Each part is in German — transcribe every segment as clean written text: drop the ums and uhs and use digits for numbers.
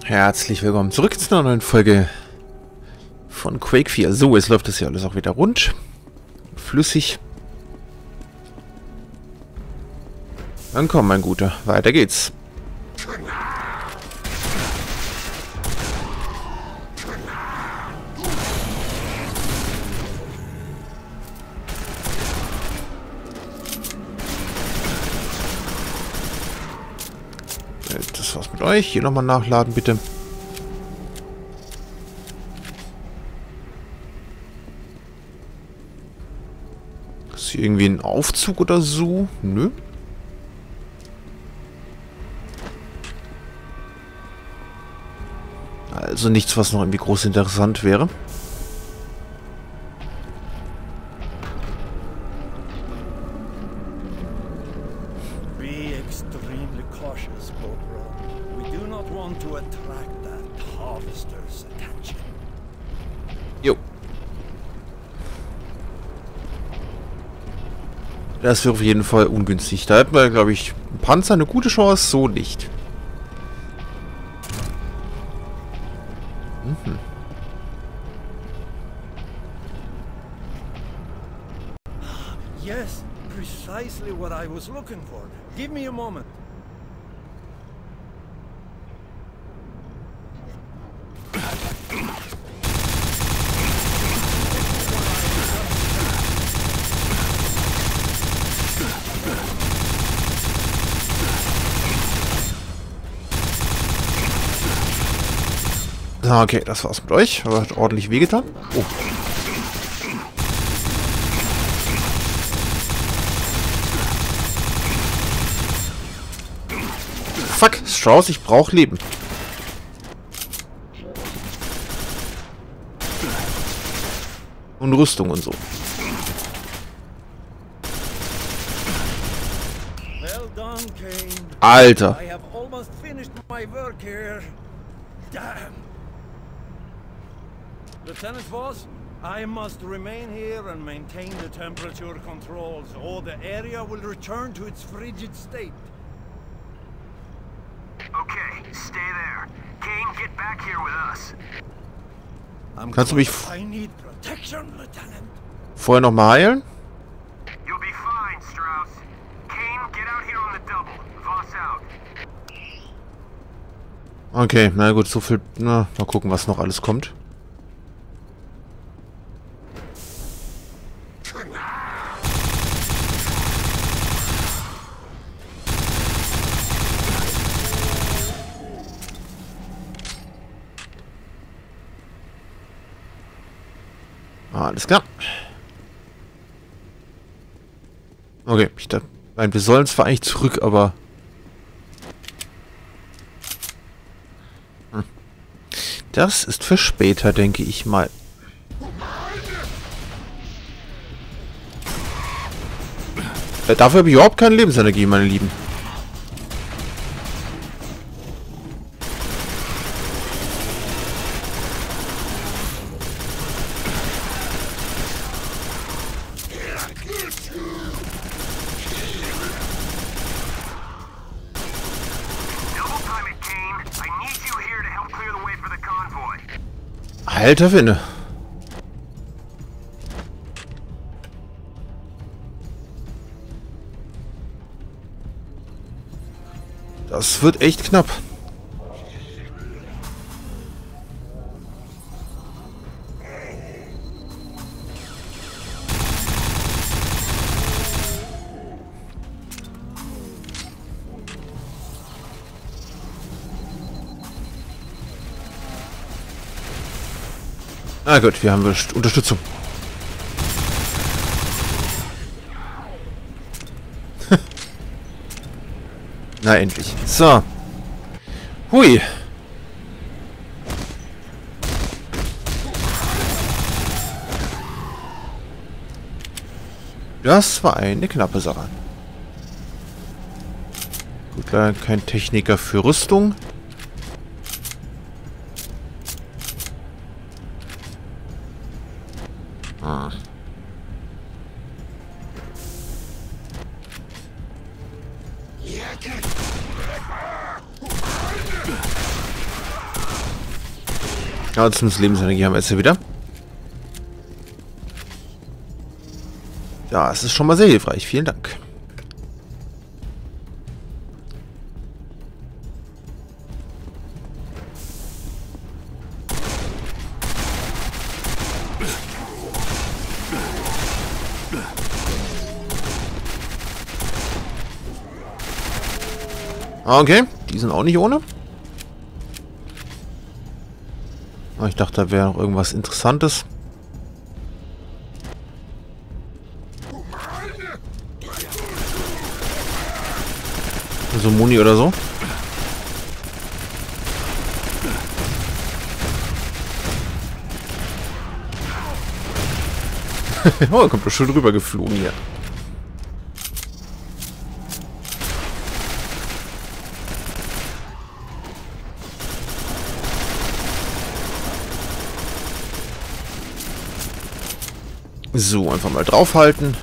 Herzlich willkommen zurück zu einer neuen Folge von Quake 4. So, jetzt läuft das hier alles auch wieder rund. Flüssig. Dann komm, mein Guter. Weiter geht's. Das war's mit euch. Hier nochmal nachladen, bitte. Ist hier irgendwie ein Aufzug oder so? Nö. Also nichts, was noch irgendwie groß interessant wäre. Be extremely cautious, Corporal. We do not want to attract that harvester's attention. Jo. Das wäre auf jeden Fall ungünstig. Da hätten wir, glaube ich, ein Panzer eine gute Chance, so nicht. Mhm. Yes, precisely what I was looking for. Give me a moment. Okay, das war's mit euch. Aber hat ordentlich wehgetan. Oh. Fuck, Strauss, ich brauche Leben. Und Rüstung und so. Well done, Kane. Alter. I have almost finished my work here. Damn. Lieutenant Voss, I must remain here and maintain the temperature controls, or the area will return to its frigid state. Okay, stay there. Kane, get back here with us. Kannst du mich I need protection, Lieutenant. vorher noch mal heilen? You'll be fine, Strauss. Kane, get out here on the double. Voss out. Okay, na gut, so viel. Na, mal gucken, was noch alles kommt. Alles klar. Okay, ich dachte, wir sollen zwar eigentlich zurück, aber... Das ist für später, denke ich mal. Dafür habe ich überhaupt keine Lebensenergie, meine Lieben. Double time it, Kane. I need you here to help clear the way for the convoy. Alter Finne. Das wird echt knapp. Na gut, wir haben Unterstützung. Na endlich. So. Hui. Das war eine knappe Sache. Gut, leider kein Techniker für Rüstung. Ah. Ja, zumindest Lebensenergie haben wir jetzt hier wieder. Ja, es ist schon mal sehr hilfreich. Vielen Dank. Okay, die sind auch nicht ohne. Aber ich dachte, da wäre noch irgendwas Interessantes. So Muni oder so. Oh, er kommt doch schon drüber geflogen hier. So, einfach mal draufhalten.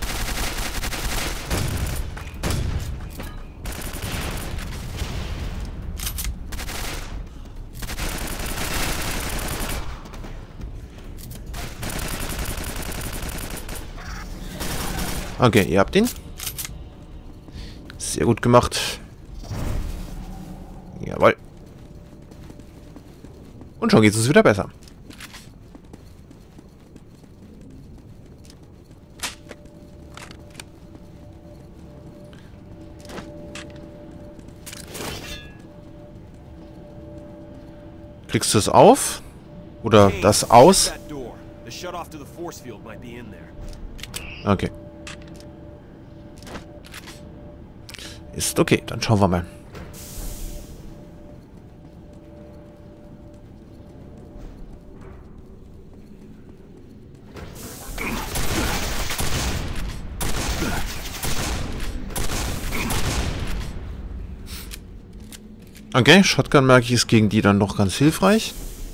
Okay, ihr habt ihn. Sehr gut gemacht. Jawohl. Und schon geht es uns wieder besser. Kriegst du es auf? Oder das aus? Okay. Ist okay, dann schauen wir mal. Okay, Shotgun merke ich ist gegen die dann doch ganz hilfreich.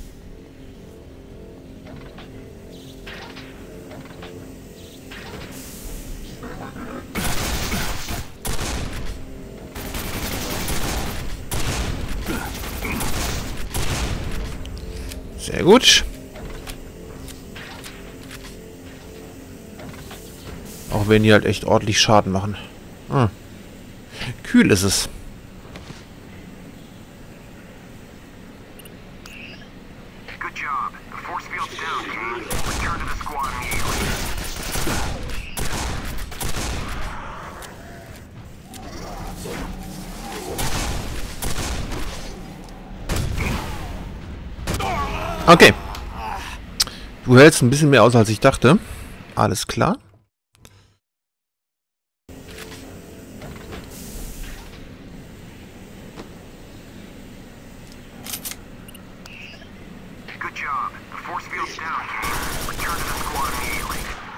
Sehr gut. Auch wenn die halt echt ordentlich Schaden machen. Hm. Kühl ist es. Good job. The force field's down, Kane. Return to the squad immediately. Okay. Du hältst ein bisschen mehr aus, als ich dachte. Alles klar. Good job. The force field's down, Kane. Return to the squad immediately.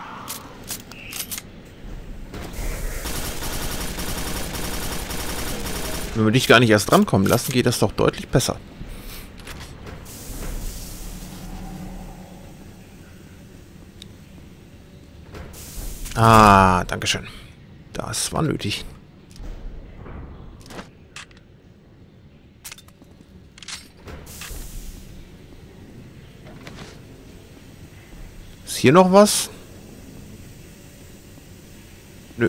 Wenn wir dich gar nicht erst drankommen lassen, geht das doch deutlich besser. Ah, dankeschön. Das war nötig. Ist hier noch was? Nö.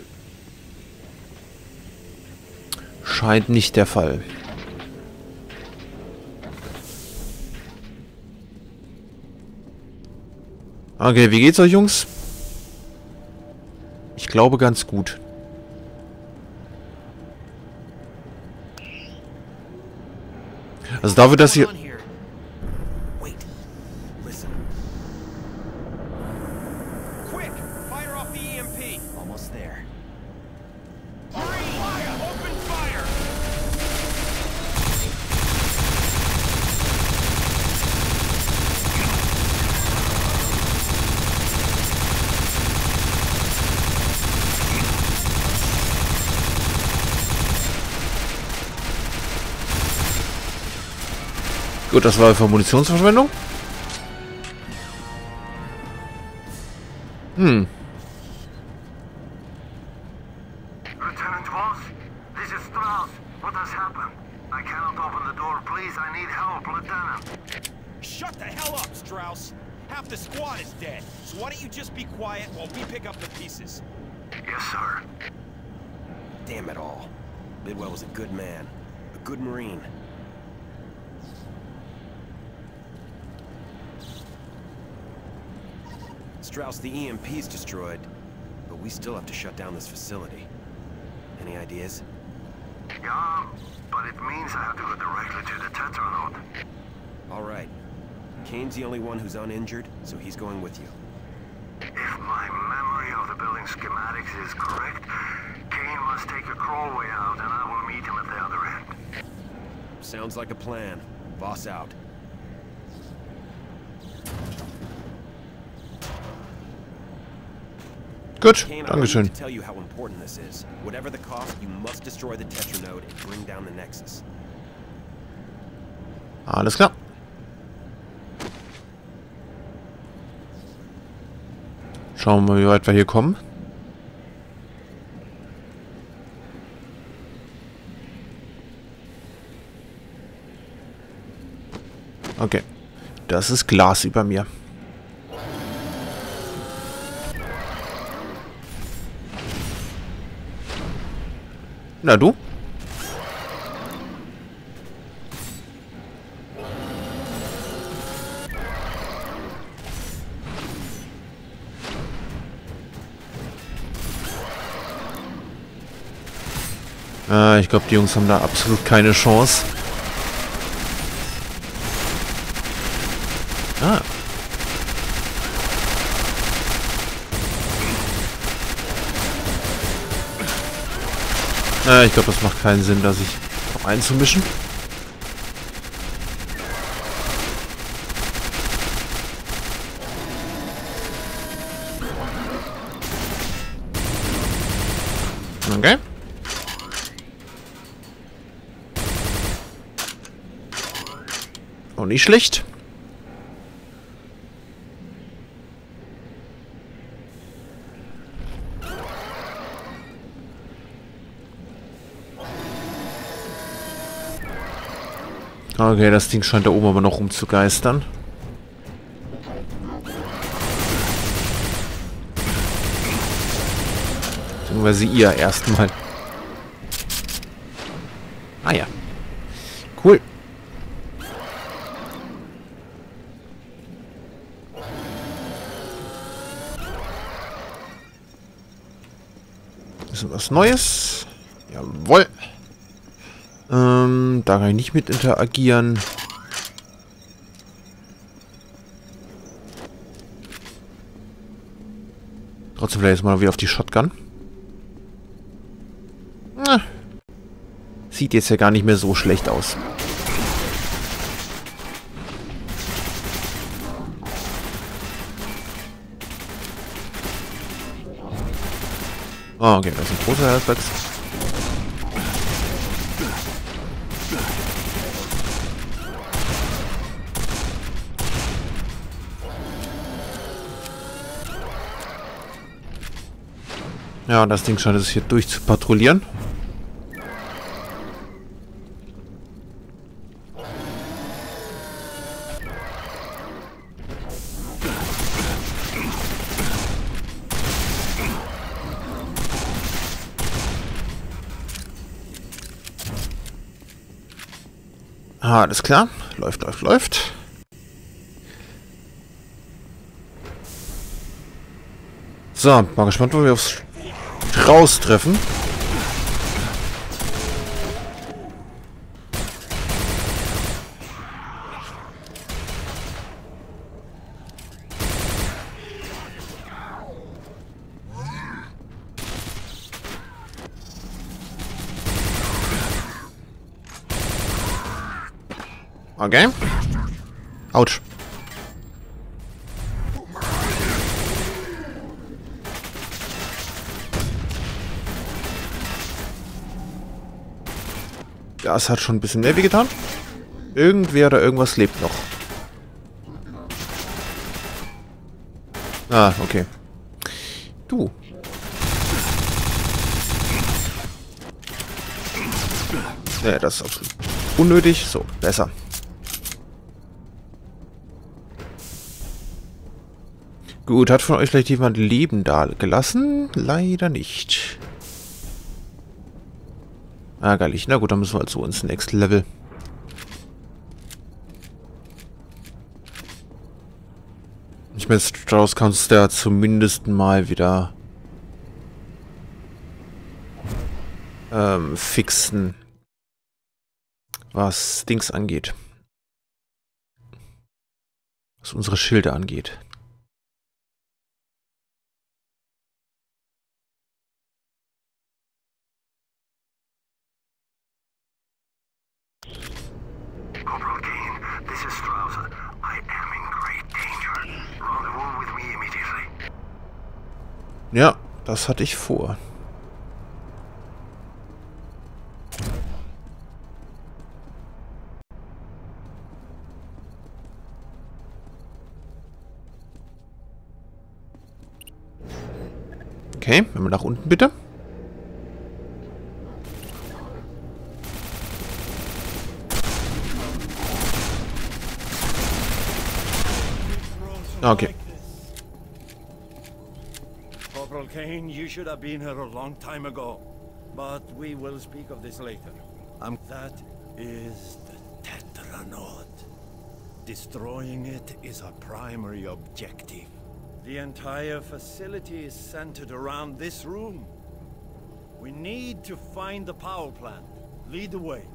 Scheint nicht der Fall. Okay, wie geht's euch, Jungs? Ich glaube ganz gut. Also dafür, dass hier... Gut, das war für Munitionsverschwendung. Lieutenant Voss, this is Strauss. What has happened? I cannot open the door. Please, I need help, Lieutenant. Shut the hell up, Strauss. Half the squad is dead, so why don't you just be quiet while we pick up the pieces? Yes, sir. Damn it all. Bidwell was a good man, a good Marine. Strauss, the EMP's destroyed, but we still have to shut down this facility. Any ideas? Yeah, but it means I have to go directly to the Tetranode. All right. Kane's the only one who's uninjured, so he's going with you. If my memory of the building schematics is correct, Kane must take a crawl way out, and I will meet him at the other end. Sounds like a plan. Boss out. Gut, Kane, I don't need Dankeschön. to tell you how important this is. Whatever the cost, you must destroy the Tetranode and bring down the Nexus. Alles klar. Schauen wir mal, wie weit wir hier kommen. Okay. Das ist Glas über mir. Na du? Ich glaube, die Jungs haben da absolut keine Chance. Ah. Ich glaube, das macht keinen Sinn, da sich noch einzumischen. Okay. Auch nicht schlecht. Okay, das Ding scheint da oben aber noch rumzugeistern. Beziehungsweise ihr erstmal. Ah ja. Cool. Bisschen was Neues. Jawohl. Da kann ich nicht mit interagieren. Trotzdem vielleicht mal wieder auf die Shotgun. Sieht jetzt ja gar nicht mehr so schlecht aus. Ah, okay, das ist ein großer Herzwachs. Ja, das Ding scheint es hier durch zu patrouillieren. Ah, alles klar. Läuft, läuft, läuft. So, mal gespannt, wo wir aufs Raustreffen. Okay. Autsch. Das hat schon ein bisschen mehr weh getan. Irgendwer oder irgendwas lebt noch. Ah, okay. Du. Ja, das ist absolut unnötig. So, besser. Gut, hat von euch vielleicht jemand Leben da gelassen? Leider nicht. Ärgerlich. Na gut, dann müssen wir also ins Next Level. Ich meine, daraus kannst du ja zumindest mal wieder fixen, was Dings angeht. Was unsere Schilde angeht. Corporal Kane, this is Strauss. I am in great danger. Rendezvous with me immediately. Ja, das hatte ich vor. Okay, wenn wir nach unten bitte. Okay. Corporal Kane, you should have been here a long time ago. But we will speak of this later. That is the Tetranaut. Destroying it is our primary objective. The entire facility is centered around this room. We need to find the power plant. Lead the way.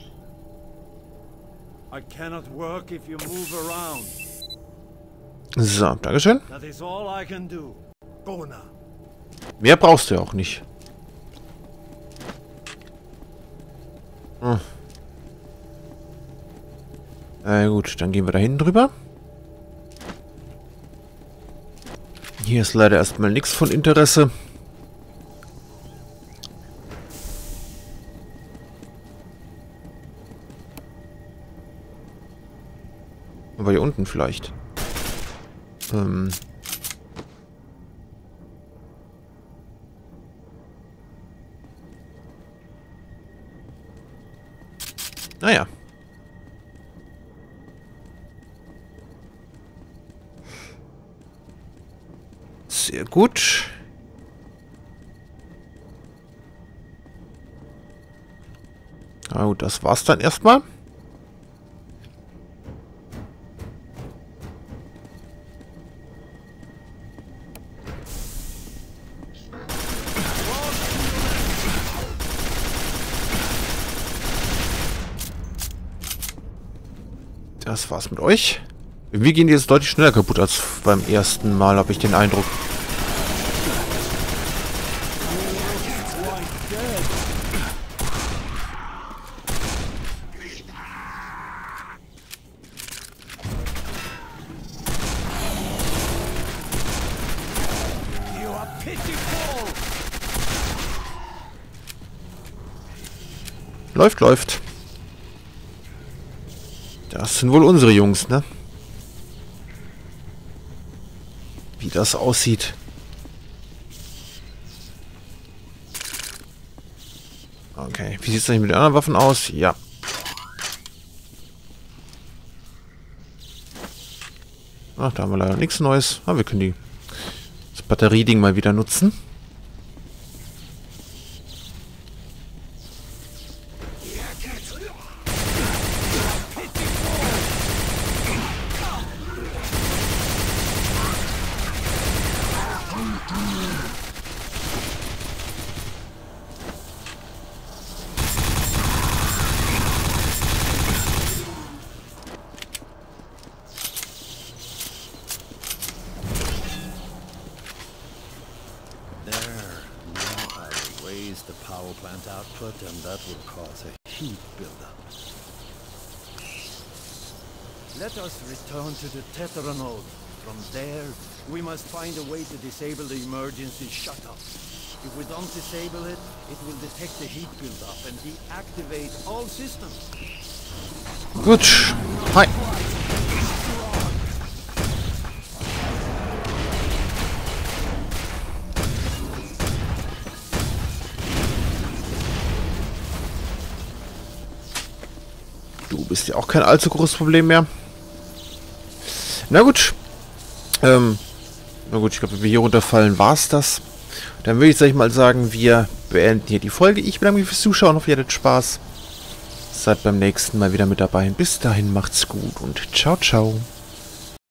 I cannot work if you move around. So, Dankeschön. That is all I can do. Go now. Mehr brauchst du ja auch nicht. Gut, dann gehen wir da hinten drüber. Hier ist leider erstmal nichts von Interesse. Aber hier unten vielleicht. Naja. Sehr gut. Na gut, das war's dann erstmal. Das war's mit euch. Wir gehen jetzt deutlich schneller kaputt als beim ersten Mal, habe ich den Eindruck. Läuft, läuft. Das sind wohl unsere Jungs, ne? Wie das aussieht. Okay, wie sieht es eigentlich mit den anderen Waffen aus? Ja. Ach, da haben wir leider nichts Neues. Aber wir können das Batterieding mal wieder nutzen. The power plant output, and that will cause a heat buildup. Let us return to the Tetranode. From there, we must find a way to disable the emergency shutoff. If we don't disable it, it will detect the heat buildup and deactivate all systems. Gut. Hi. Du bist ja auch kein allzu großes Problem mehr. Na gut. Wenn Na gut, ich glaube, wenn wir hier runterfallen, war es das. Dann würde ich gleich mal sagen, wir beenden hier die Folge. Ich bedanke mich fürs Zuschauen, hoffe, ihr hattet Spaß. Seid beim nächsten Mal wieder mit dabei. Bis dahin, macht's gut und ciao, ciao.